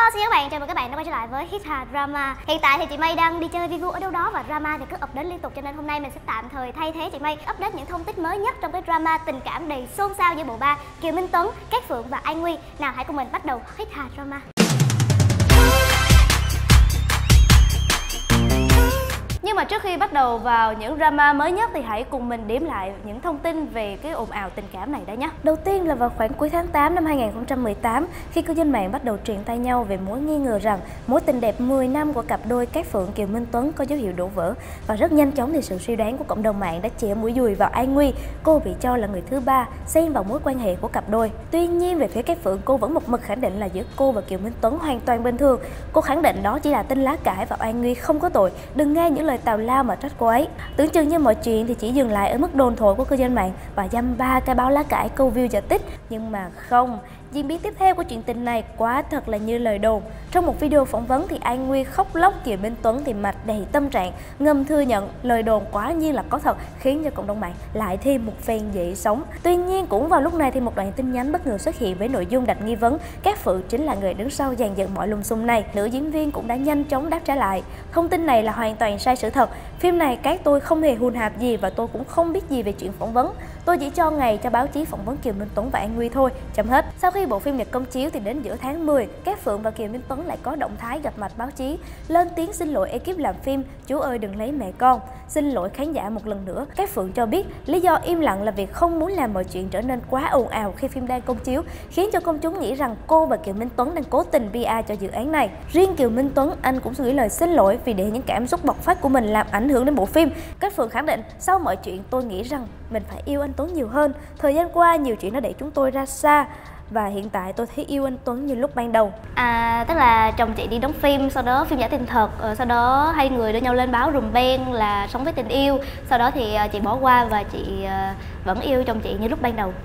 Xin chào các bạn, chào mừng các bạn đã quay trở lại với Hit Hà Drama. Hiện tại thì chị Mây đang đi chơi review ở đâu đó và drama thì cứ update liên tục, cho nên hôm nay mình sẽ tạm thời thay thế chị Mây update những thông tin mới nhất trong cái drama tình cảm đầy xôn xao giữa bộ ba Kiều Minh Tuấn, Cát Phượng và An Nguy. Nào hãy cùng mình bắt đầu Hit Hà Drama. Nhưng mà trước khi bắt đầu vào những drama mới nhất thì hãy cùng mình điểm lại những thông tin về cái ồn ào tình cảm này đã nhé. Đầu tiên là vào khoảng cuối tháng 8 năm 2018, khi cư dân mạng bắt đầu truyền tai nhau về mối nghi ngờ rằng mối tình đẹp 10 năm của cặp đôi Cát Phượng Kiều Minh Tuấn có dấu hiệu đổ vỡ, và rất nhanh chóng thì sự suy đoán của cộng đồng mạng đã chĩa mũi dùi vào An Nguy. Cô bị cho là người thứ ba xen vào mối quan hệ của cặp đôi. Tuy nhiên về phía Cát Phượng, cô vẫn một mực khẳng định là giữa cô và Kiều Minh Tuấn hoàn toàn bình thường. Cô khẳng định đó chỉ là tin lá cải và An Nguy không có tội, đừng nghe những lời tào lao mà trách cô ấy. Tưởng chừng như mọi chuyện thì chỉ dừng lại ở mức đồn thổi của cư dân mạng và dăm ba cái báo lá cải câu view cho tích, nhưng mà không. Diễn biến tiếp theo của chuyện tình này quá thật là như lời đồn. Trong một video phỏng vấn thì An Nguy khóc lóc, Kiều Minh Tuấn thì mặt đầy tâm trạng, ngầm thừa nhận lời đồn quá nhiên là có thật, khiến cho cộng đồng mạng lại thêm một phen dậy sóng. Tuy nhiên cũng vào lúc này thì một đoạn tin nhắn bất ngờ xuất hiện với nội dung đặt nghi vấn Cát Phượng chính là người đứng sau dàn dựng mọi lùm xùm này. Nữ diễn viên cũng đã nhanh chóng đáp trả lại: thông tin này là hoàn toàn sai sự thật. Phim này các tôi không hề hùn hạp gì và tôi cũng không biết gì về chuyện phỏng vấn. Tôi chỉ cho ngày cho báo chí phỏng vấn Kiều Minh Tuấn và An Nguy thôi. Chấm hết. Sau khi bộ phim được công chiếu thì đến giữa tháng 10, Cát Phượng và Kiều Minh Tuấn lại có động thái gặp mặt báo chí, lên tiếng xin lỗi ekip làm phim Chú ơi đừng lấy mẹ con, xin lỗi khán giả một lần nữa. Cát Phượng cho biết lý do im lặng là việc không muốn làm mọi chuyện trở nên quá ồn ào khi phim đang công chiếu, khiến cho công chúng nghĩ rằng cô và Kiều Minh Tuấn đang cố tình PR cho dự án này. Riêng Kiều Minh Tuấn, anh cũng gửi lời xin lỗi vì để những cảm xúc bộc phát của mình làm ảnh hưởng đến bộ phim. Cát Phượng khẳng định: sau mọi chuyện tôi nghĩ rằng mình phải yêu anh Tuấn nhiều hơn. Thời gian qua nhiều chuyện đã đẩy chúng tôi ra xa, và hiện tại tôi thấy yêu anh Tuấn như lúc ban đầu. Tức là chồng chị đi đóng phim, sau đó phim giả tình thật, sau đó hai người đưa nhau lên báo rùm beng là sống với tình yêu. Sau đó thì chị bỏ qua và chị vẫn yêu chồng chị như lúc ban đầu.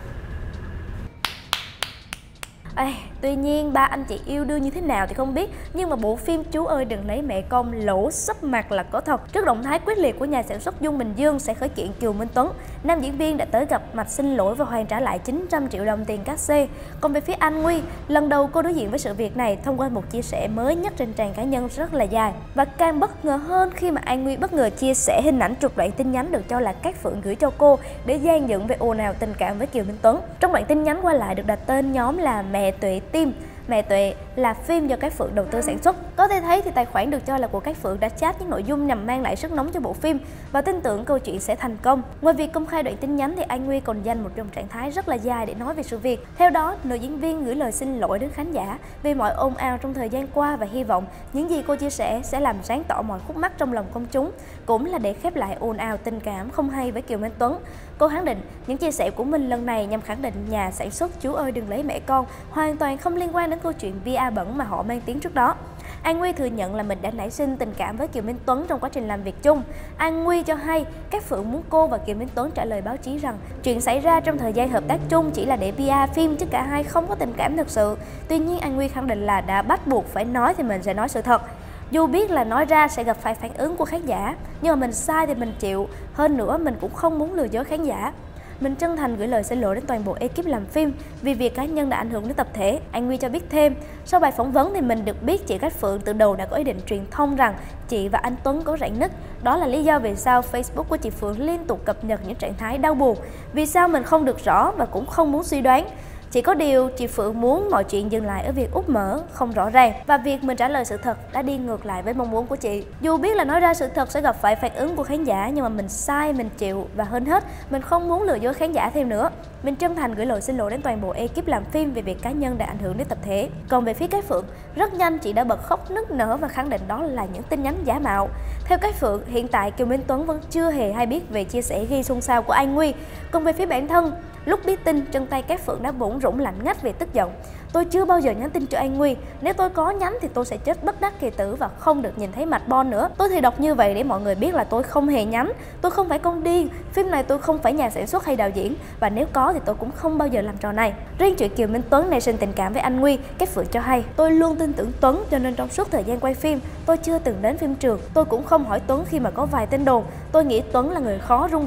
Tuy nhiên ba anh chị yêu đương như thế nào thì không biết, nhưng mà bộ phim Chú ơi đừng lấy mẹ con lỗ sấp mặt là có thật. Trước động thái quyết liệt của nhà sản xuất Dung Bình Dương sẽ khởi kiện Kiều Minh Tuấn, nam diễn viên đã tới gặp mặt xin lỗi và hoàn trả lại 900 triệu đồng tiền cát xê. Còn về phía An Nguy, lần đầu cô đối diện với sự việc này thông qua một chia sẻ mới nhất trên trang cá nhân rất là dài, và càng bất ngờ hơn khi mà An Nguy bất ngờ chia sẻ hình ảnh trục đoạn tin nhắn được cho là Cát Phượng gửi cho cô để dàn dựng về ồn ào tình cảm với Kiều Minh Tuấn. Trong đoạn tin nhắn qua lại được đặt tên nhóm là Mẹ Tuệ Tim. Mẹ Tuệ là phim do Cát Phượng đầu tư sản xuất. Có thể thấy thì tài khoản được cho là của Cát Phượng đã chat những nội dung nhằm mang lại sức nóng cho bộ phim và tin tưởng câu chuyện sẽ thành công. Ngoài việc công khai đoạn tin nhắn thì An Nguy còn dành một dòng trạng thái rất là dài để nói về sự việc. Theo đó, nữ diễn viên gửi lời xin lỗi đến khán giả vì mọi ồn ào trong thời gian qua và hy vọng những gì cô chia sẻ sẽ làm sáng tỏ mọi khúc mắc trong lòng công chúng, cũng là để khép lại ồn ào tình cảm không hay với Kiều Minh Tuấn. Cô khẳng định những chia sẻ của mình lần này nhằm khẳng định nhà sản xuất Chú ơi đừng lấy mẹ con hoàn toàn không liên quan đến câu chuyện PR bẩn mà họ mang tiếng trước đó. An Nguy thừa nhận là mình đã nảy sinh tình cảm với Kiều Minh Tuấn trong quá trình làm việc chung. An Nguy cho hay Cát Phượng muốn cô và Kiều Minh Tuấn trả lời báo chí rằng chuyện xảy ra trong thời gian hợp tác chung chỉ là để PR phim chứ cả hai không có tình cảm thực sự. Tuy nhiên An Nguy khẳng định là đã bắt buộc phải nói thì mình sẽ nói sự thật. Dù biết là nói ra sẽ gặp phải phản ứng của khán giả, nhưng mà mình sai thì mình chịu. Hơn nữa mình cũng không muốn lừa dối khán giả. Mình chân thành gửi lời xin lỗi đến toàn bộ ekip làm phim vì việc cá nhân đã ảnh hưởng đến tập thể. An Nguy cho biết thêm, sau bài phỏng vấn thì mình được biết chị Cát Phượng từ đầu đã có ý định truyền thông rằng chị và anh Tuấn có rạn nứt. Đó là lý do vì sao Facebook của chị Phượng liên tục cập nhật những trạng thái đau buồn. Vì sao mình không được rõ và cũng không muốn suy đoán. Chỉ có điều chị Phượng muốn mọi chuyện dừng lại ở việc úp mở, không rõ ràng, và việc mình trả lời sự thật đã đi ngược lại với mong muốn của chị. Dù biết là nói ra sự thật sẽ gặp phải phản ứng của khán giả, nhưng mà mình sai, mình chịu, và hơn hết, mình không muốn lừa dối khán giả thêm nữa. Mình chân thành gửi lời xin lỗi đến toàn bộ ekip làm phim về việc cá nhân đã ảnh hưởng đến tập thể. Còn về phía Cát Phượng, rất nhanh chị đã bật khóc nức nở và khẳng định đó là những tin nhắn giả mạo. Theo Cát Phượng, hiện tại Kiều Minh Tuấn vẫn chưa hề hay biết về chia sẻ ghi xôn xao của An Nguy. Còn về phía bản thân, lúc biết tin, chân tay Cát Phượng đã bủn rủn lạnh ngắt vì tức giận. Tôi chưa bao giờ nhắn tin cho An Nguy. Nếu tôi có nhắn thì tôi sẽ chết bất đắc kỳ tử và không được nhìn thấy mặt Bon nữa. Tôi thì đọc như vậy để mọi người biết là tôi không hề nhắn. Tôi không phải con điên. Phim này tôi không phải nhà sản xuất hay đạo diễn. Và nếu có thì tôi cũng không bao giờ làm trò này. Riêng chuyện Kiều Minh Tuấn nảy sinh tình cảm với An Nguy, Cát Phượng cho hay: tôi luôn tin tưởng Tuấn, cho nên trong suốt thời gian quay phim tôi chưa từng đến phim trường. Tôi cũng không hỏi Tuấn khi mà có vài tin đồn. Tôi nghĩ Tuấn là người khó rung động.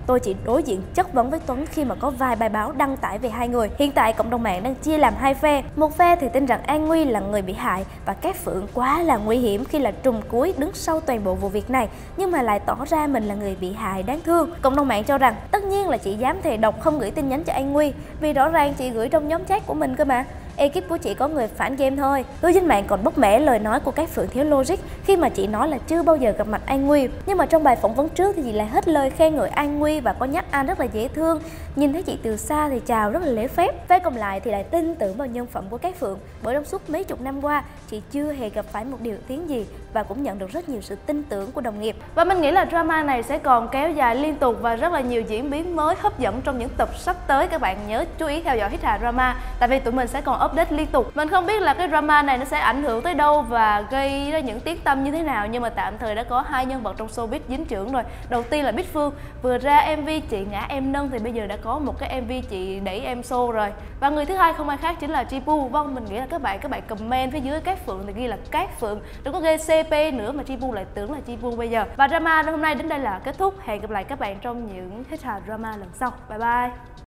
tôi chỉ đối diện chất vấn với Tuấn khi mà có vài bài báo đăng tải về hai người. Hiện tại cộng đồng mạng đang chia làm hai phe. Một phe thì tin rằng An Nguy là người bị hại và Cát Phượng quá là nguy hiểm khi là trùm cuối đứng sau toàn bộ vụ việc này, nhưng mà lại tỏ ra mình là người bị hại đáng thương. Cộng đồng mạng cho rằng tất nhiên là chị dám thề độc không gửi tin nhắn cho An Nguy, vì rõ ràng chị gửi trong nhóm chat của mình cơ mà. Ekip của chị có người phản game thôi. Cư dân mạng còn bóc mẽ lời nói của Cát Phượng thiếu logic khi mà chị nói là chưa bao giờ gặp mặt An Nguy, nhưng mà trong bài phỏng vấn trước thì chị lại hết lời khen ngợi An Nguy và có nhắc An rất là dễ thương. Nhìn thấy chị từ xa thì chào rất là lễ phép. Phe còn lại thì lại tin tưởng vào nhân phẩm của Cát Phượng, bởi trong suốt mấy chục năm qua chị chưa hề gặp phải một điều tiếng gì và cũng nhận được rất nhiều sự tin tưởng của đồng nghiệp. Và mình nghĩ là drama này sẽ còn kéo dài liên tục và rất là nhiều diễn biến mới hấp dẫn trong những tập sắp tới. Các bạn nhớ chú ý theo dõi Hít Hà Drama, tại vì tụi mình sẽ còn update liên tục. Mình không biết là cái drama này nó sẽ ảnh hưởng tới đâu và gây ra những tiếng tăm như thế nào, nhưng mà tạm thời đã có hai nhân vật trong showbiz dính chưởng rồi. Đầu tiên là Bích Phương, vừa ra MV Chị Ngã Em Nâng thì bây giờ đã có một cái MV Chị Đẩy Em Xô rồi. Và người thứ hai không ai khác chính là Chipu. Vâng, mình nghĩ là các bạn comment phía dưới Cát Phượng thì ghi là Cát Phượng, đừng có ghi CP nữa mà Chipu lại tưởng là Chipu bây giờ. Và drama hôm nay đến đây là kết thúc. Hẹn gặp lại các bạn trong những Hít Hà Drama lần sau. Bye bye.